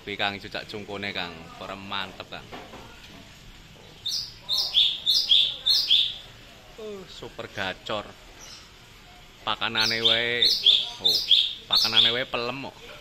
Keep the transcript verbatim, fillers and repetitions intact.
Kopi Kang jujak cungkune Kang, ora mantep Kang. Uh, super gacor. Pakanane wae, oh, pakanane wae pelem kok.